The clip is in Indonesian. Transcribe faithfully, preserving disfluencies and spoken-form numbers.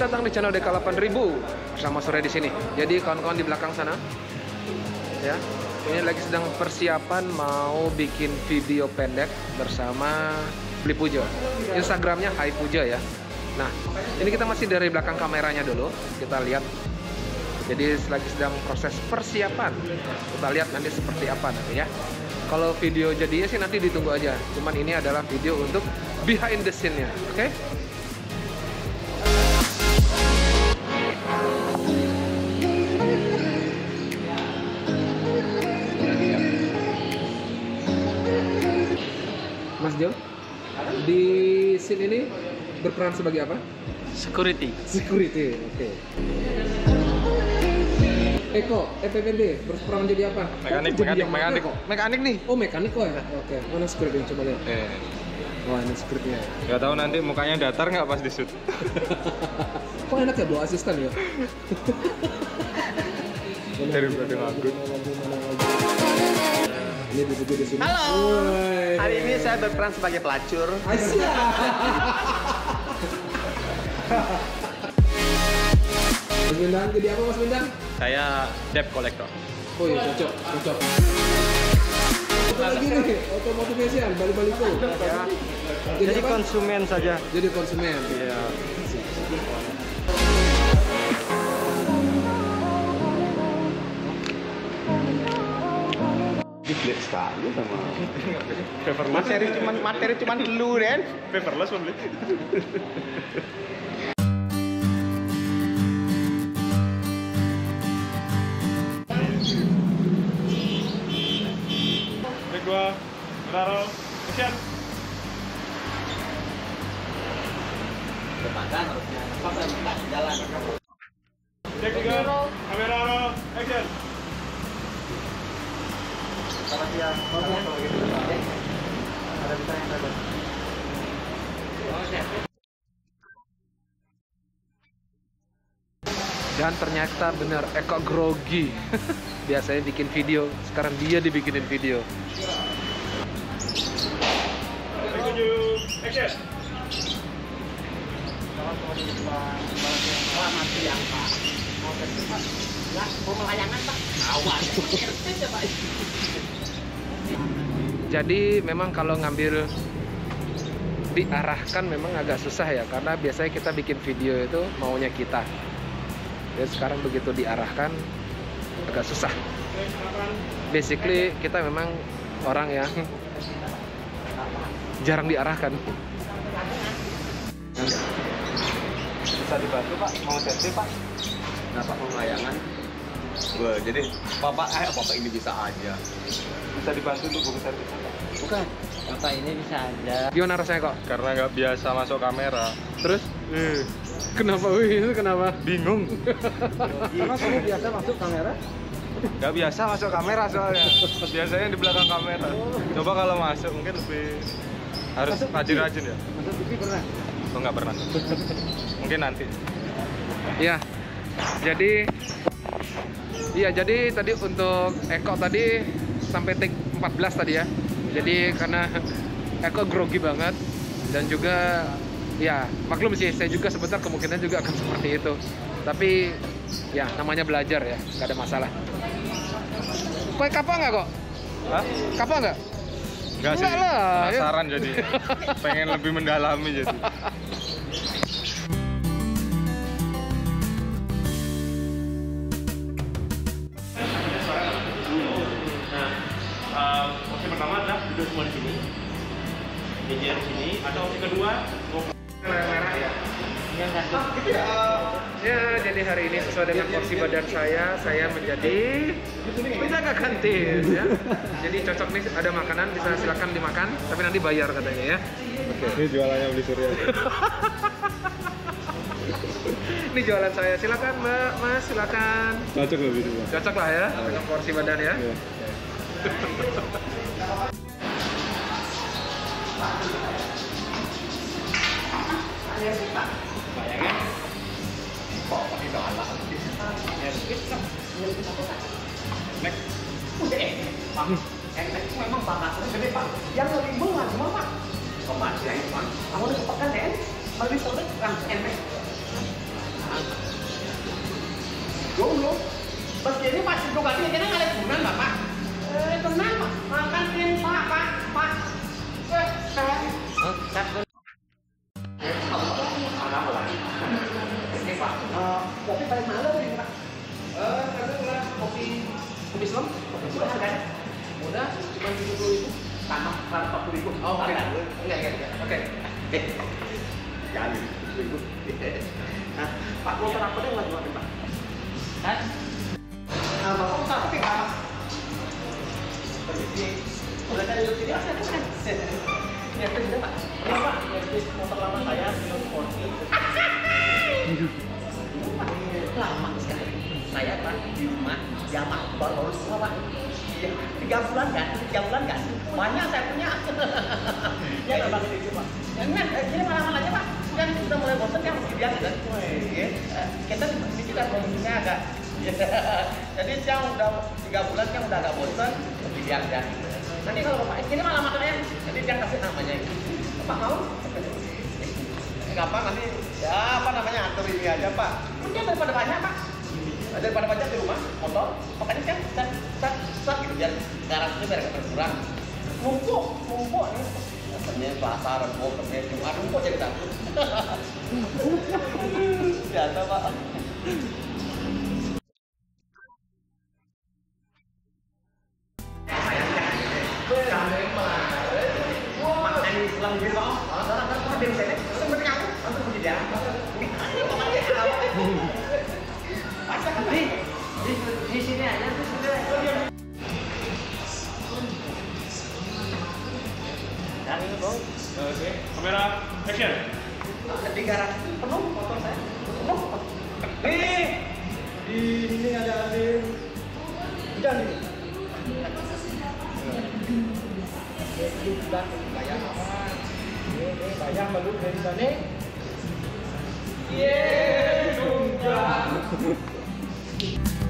Selamat datang di channel D K delapan ribu bersama Sore di sini. Jadi kawan-kawan di belakang sana, ya, ini lagi sedang persiapan mau bikin video pendek bersama Bli Puja. Instagramnya Hai Puja ya. Nah, ini kita masih dari belakang kameranya dulu. Kita lihat. Jadi lagi sedang proses persiapan. Kita lihat nanti seperti apa nanti ya. Kalau video jadinya sih nanti ditunggu aja. Cuman ini adalah video untuk behind the scene-nya, oke? Okay? Mas Jo, di scene ini berperan sebagai apa? Security. Security, oke. Okay. Eko, F P P D, berperan jadi apa? Mekanik, oh, mekanik, mekanik. kok? Mekanik nih. Oh, mekanik kok ya? Oke, okay. Mana scriptnya? Coba lihat. Eh. Wah, ini scriptnya. Gak tahu nanti mukanya datar nggak pas di shoot. Kok enak ya bawa asisten ya? Daripada nganggur. Ini duduk di sini. Halo. Woy. Hari ini saya berperan sebagai pelacur. Asyik. Mas Bindang, jadi apa Mas Bindang? Saya debt collector. Oh iya, cocok, cocok. Apa lagi nih? Otomotif Asian, balik-balik tuh. Ya. Jadi, Jadi apa? konsumen saja. Jadi konsumen. Iya. Gila sekali sama. Paperless. Materi cuman materi cuman dulu, Den. Paperless beli. Gua Raro, Asian. Depan harusnya. Pas kita jalan. Cek tiga, kamera roll, action. Selamat siang. Kalau gitu. Ada bisa yang ada. Dan ternyata benar Eko grogi. Biasanya bikin video, sekarang dia dibikinin video. Action. Selamat siang, Pak. Mau ke tempat? Ya, mau melayangan, Pak. Awas. Jadi memang kalau ngambil diarahkan memang agak susah ya, karena biasanya kita bikin video itu maunya kita. Dan sekarang begitu diarahkan agak susah. Basically kita memang orang yang jarang diarahkan. Bisa dibantu Pak, mau selfie Pak? Kenapa mau melayangan? Wah, jadi Bapak, eh Bapak ini bisa aja. Bisa dibantu untuk buku servis Pak? Bukan, Bapak ini bisa aja. Gimana rasanya kok? Karena nggak biasa masuk kamera. Terus? Eh, Kenapa? Wih, itu kenapa? bingung. Karena kamu biasa masuk kamera? Nggak biasa masuk kamera soalnya. Biasanya di belakang kamera. Coba kalau masuk mungkin lebih harus Masuk rajin-rajin ya. Masuk T V pernah? Oh nggak pernah. Mungkin nanti. Iya. Jadi Iya, jadi tadi untuk Eko tadi sampai take empat belas tadi ya. Jadi karena Eko grogi banget dan juga ya maklum sih, saya juga sebentar kemungkinan juga akan seperti itu. Tapi ya namanya belajar ya, nggak ada masalah. Kue kapal nggak kok? Hah? Kapal nggak? Nggak sih. Enggak lah, ya. Penasaran jadi. Pengen lebih mendalami jadi. Nah, opsi pertama adalah duduk semua di sini, jejer di sini. Atau opsi kedua, merah-merah ya. Yang satu. Ya, jadi hari ini sesuai dengan porsi badan saya, saya menjadi penjaga kantin ya. Jadi cocok nih, ada makanan bisa silakan dimakan, tapi nanti bayar katanya ya. Oke. Ini jualannya beli Surya. Ini jualan saya, silakan Mbak, Mas, silakan. Cocok lebih juga. Cocok lah ya dengan porsi badan ya. Iya. Bayangin. Kok pakai galak? Ya, kita Nek. Udah eh, Pak. Enek itu memang bakatnya gede, Pak. Yang lebih bunga cuma, Pak. Kok masih ya, Pak? Kamu udah kepekan, Den? Lebih sobek kan enek. Dulu, meski ini pasti juga dia kira nggak ada tunan bapak. Eh, tenang pak, makan pin pak, pak, pak. Eh, saya. Hah? Cut dulu. Ini pak, kopi paling mahal ini pak. Eh, kami bilang kopi kopi Islam, kopi Islam harganya mudah, cuma tujuh puluh ribu, tambah seratus empat puluh ribu. Oh, oke, enggak, enggak, enggak, oke. Eh, jangan tujuh ribu. Nah, Pak motor apa yang lagi jualin Pak? Kan? Nah, Bapak motor apa Pak? Permisi, udah tadi duduk sini, saya bukan. Ya, itu sudah Pak. Ya Pak, ini motor lama saya, Mio Sporty. Lama sekali. Saya Pak di rumah Yamaha baru semua Pak. Ya, tiga bulan kan? Tiga bulan kan? Banyak saya punya. Ya nggak Pak itu Pak. Jangan, ini malam aja Pak. Kan sudah mulai bosan kan mesti biasa kan? Ya, kita di kita kondisinya agak. Jadi yang udah tiga bulan yang udah agak bosan, mesti biasa. Nanti kalau Bapak ini malam makannya, jadi dia kasih namanya. Bapak mau? Enggak apa nanti ya apa namanya atur ini aja Pak. Mungkin daripada banyak Pak. Daripada banyak di rumah motor, makanya kan set set set gitu biar garasinya biar nggak berkurang. Numpuk, numpuk nih. Katanya pasar, rebo, kemes, jumat, numpuk jadi takut. Biasa Pak. Selang gitu Pak. Sekarang kan kita di sini, sebenarnya aku langsung menjadi apa? Di, di, di sini aja tuh sudah. Dan ini bro. Oke, kamera action. Di garasi penuh motor saya. Penuh. Nih, di sini ada Adin. Hujan ini. Sudah bayar apa? Ini bayar baru dari sana. Yeay, sudah.